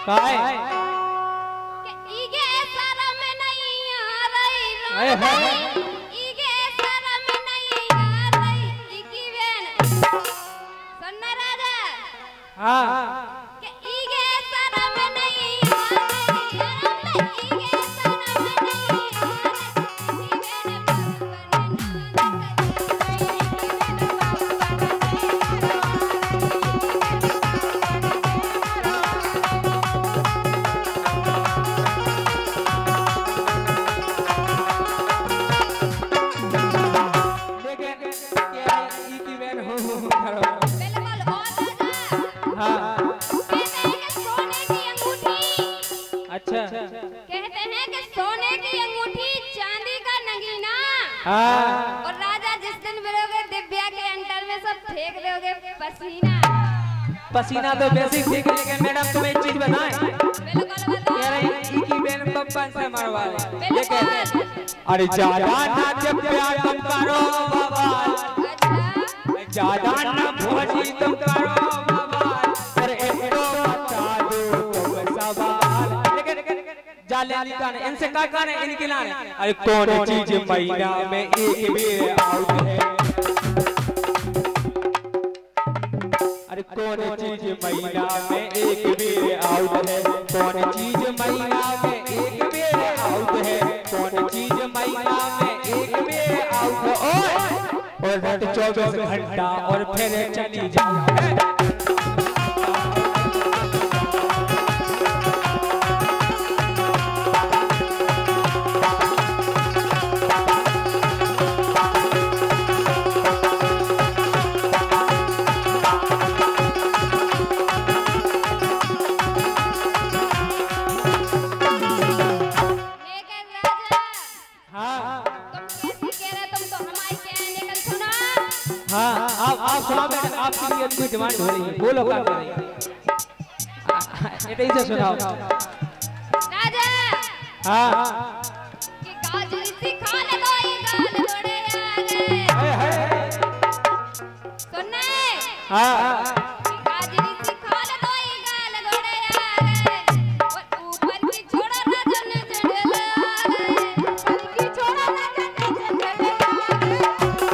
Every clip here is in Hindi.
काय के इगे शरम नहीं आ रही इगे शरम नहीं आ रही इकी बेन सुनना राजा हां के इगे शरम नहीं आ रही इगे शरम नहीं कहते हैं कि सोने की अंगूठी चांदी का नगीना। और राजा जिस दिन मिलोगे दिव्या के अंडर में सब फेंक दोगे पसीना। पसीना तो बेसिक ठीक है, लेकिन मैडम तुम्हें एक चीज बताएं। कह रही की बेन पप्पा से मरवा लेकिन अरे ज्यादा ना जब प्यार तुम करो बाबा, ज्यादा ना भोजी तुम करो बाबा, अरे एक तो बता दो तुम सवाल। जाले गाने इनसे का गाने इनके लाने अरे कौन चीज महीना में एक बेर आउट है, अरे कौन चीज महीना में एक बेर आउट है, कौन चीज महीना में एक बेर आउट है, कौन चीज महीना में एक बेर आउट है। और 24 घंटा और फिर चली जाए। आप सुनाओ, आपके लिए कोई डिमांड हो रही है, बोलो क्या कर रही है, इसे सुनाओ राजा। हाँ कि गाजर सी खा ले दो ये गाल लोड़े आ गए सुनने। हाँ कि गाजर सी खा ले दो ये गाल लोड़े आ गए और ऊपर की छोड़ा ना जने चढ़े आ गए, ऊपर की छोड़ा ना जने चढ़े आ गए।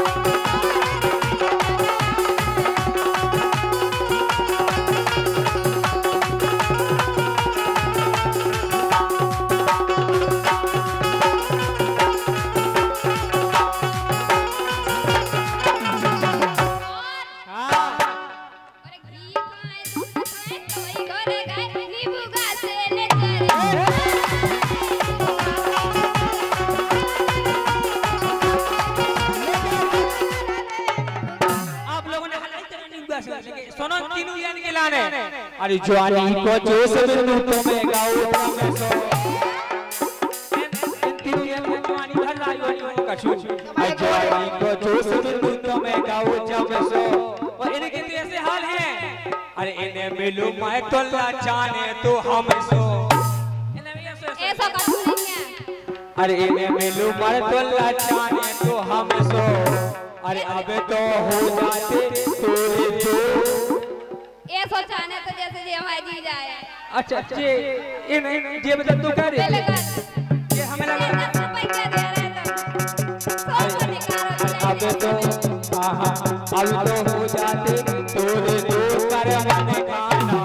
सुनो तीनों यान के लाने अरे जवानी को जोश में तुम्हें गाऊं मैं सो तीनों यान की जवानी भर रही हो कछु अरे जवानी को जोश में तुम्हें गाऊं मैं सो। और इनके तो ऐसे हाल है अरे इन्हें मिलूं मैं तो लाचाने तो हम सो ऐसा कछु नहीं है। अरे इन्हें मिलूं मैं तो लाचाने तो हम सो, अरे अब तो हो जाते थोड़े दो ये सोचाने तो जैसे जी हमारी जी जाए। अच्छा ये मतलब तू कह रही है ये हमें लगा अब तो हाँ अब तो हो जाते थोड़े दो करवाने खाना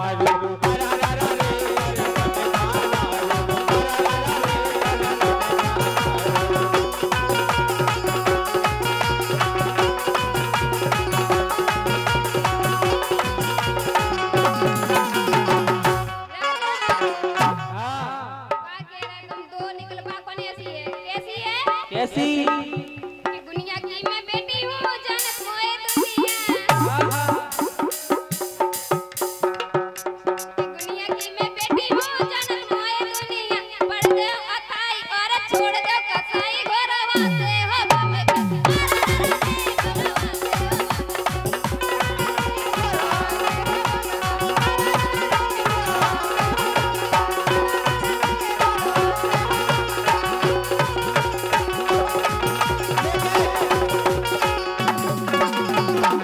कैसी कि दुनिया की मैं बेटी हूँ जानत मोए दुनिया। कि दुनिया की मैं बेटी हूँ जानत मोए दुनिया, पढ़ दो अथाई और छोड़ दो कसाई घोरवा से हो गम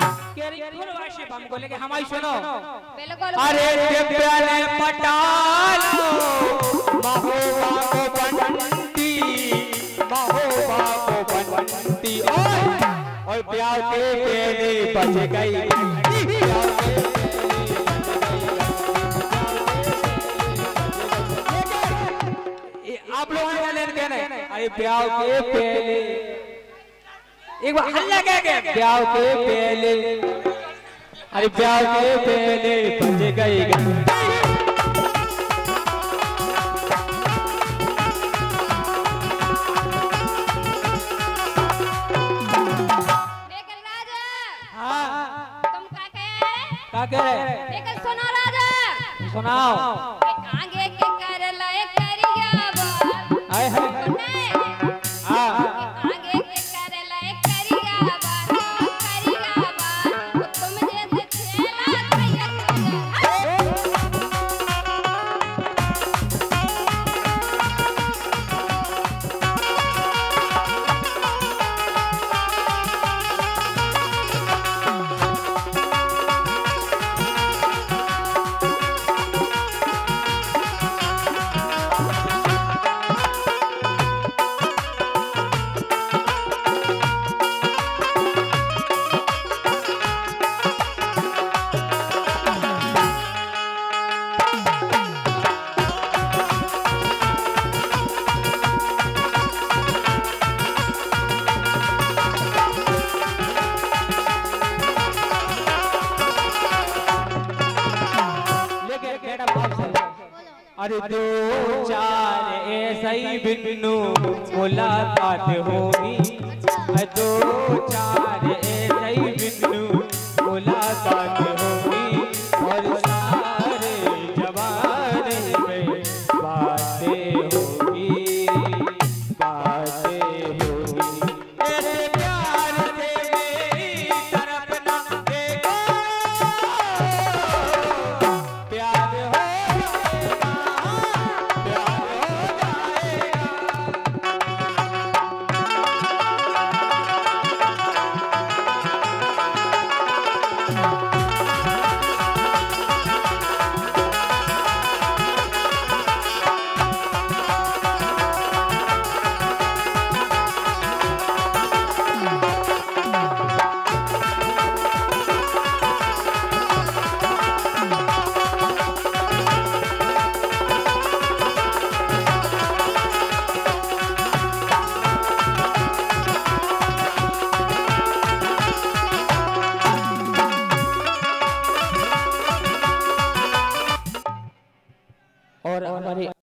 हमारी सुनो अरे दिव्या ने पटा बज गई आप लोगों ने लेन देने अरे ब्याह के पहले एक बार हल्ला क्या ब्याह के पहले अरे ब्याह के पहले बज गई सुनो राजा सुनाओ आगे के कर लाए करिया बात आए है आगे के कर लाए करिया बात तुम जैसे छेला खैया अरे दो चार ऐसा ही बिन्नू मुलाकात होगी दो चार ऐसा ही बिन्नू मुलाकात होगी और सारे जमाने में बातें होगी ऐसे प्यार से मेरी तरफ ना देखो प्यार हो और हमारे